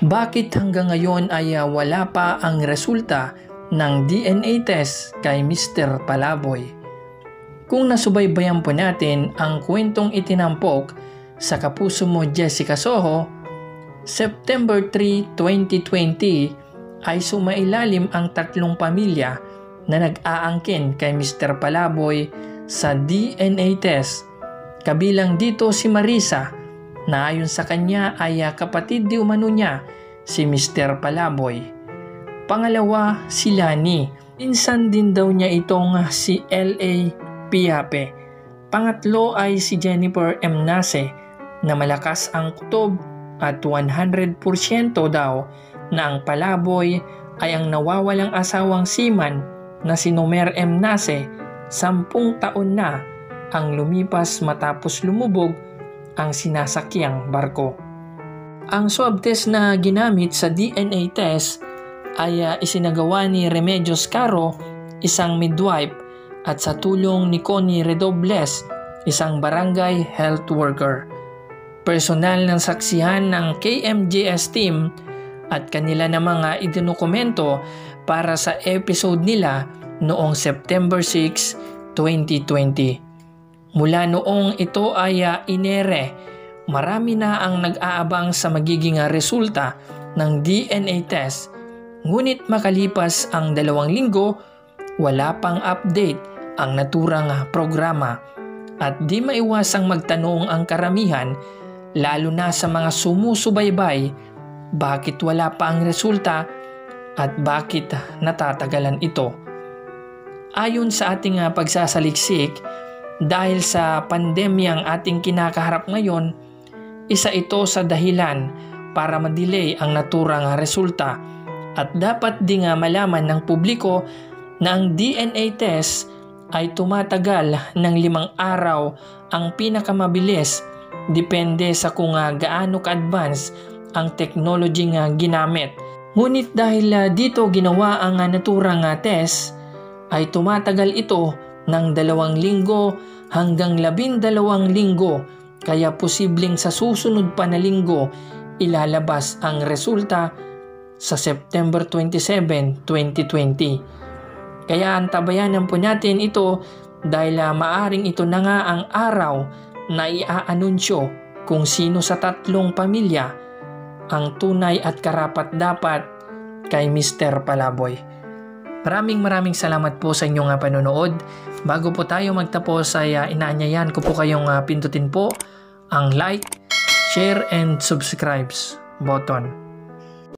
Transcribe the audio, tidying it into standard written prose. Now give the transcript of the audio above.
Bakit hanggang ngayon ay wala pa ang resulta ng DNA test kay Mr. Palaboy? Kung nasubaybayan po natin ang kwentong itinampok sa Kapuso Mo Jessica Soho, September 3, 2020 ay sumailalim ang 3 pamilya na nag-aangkin kay Mr. Palaboy sa DNA test. Kabilang dito si Marisa na ayon sa kanya ay kapatid di umano niya si Mr. Palaboy. Pangalawa si Lani, pinsan din daw niya itong si L.A. Piape. Pangatlo ay si Jennifer M. Nase na malakas ang kutob at 100% daw na ang Palaboy ay ang nawawalang asawang seaman na si Nomer M. Nase, 10 taon na ang lumipas matapos lumubog ang sinasakyang barko. Ang swab test na ginamit sa DNA test ay isinagawa ni Remedios Caro, isang midwife, at sa tulong ni Connie Redobles, isang barangay health worker. Personal ng saksihan ng KMJS team at kanila namang idinukomento para sa episode nila noong September 6, 2020. Mula noong ito ay inere, marami na ang nag-aabang sa magiging resulta ng DNA test. Ngunit makalipas ang 2 linggo, wala pang update ang naturang programa. At di maiwasang magtanong ang karamihan, lalo na sa mga sumusubaybay, bakit wala pa ang resulta at bakit natatagalan ito. Ayon sa ating pagsasaliksik, dahil sa pandemyang ating kinakaharap ngayon, isa ito sa dahilan para ma-delay ang naturang resulta at dapat din malaman ng publiko na ang DNA test ay tumatagal ng 5 araw ang pinakamabilis, depende sa kung gaano ka-advance ang technology ginamit. Ngunit dahil dito ginawa ang naturang test, ay tumatagal ito ng 2 linggo hanggang 12 linggo, kaya posibleng sa susunod pa na linggo ilalabas ang resulta sa September 27, 2020. Kaya antabayanan po natin ito dahil maaring ito na nga ang araw na iaanunsyo kung sino sa 3 pamilya ang tunay at karapat-dapat kay Mr. Palaboy. Maraming salamat po sa inyong panonood. Bago po tayo magtapos ay inaanyayahan ko po kayong pindutin po ang like, share and subscribe button.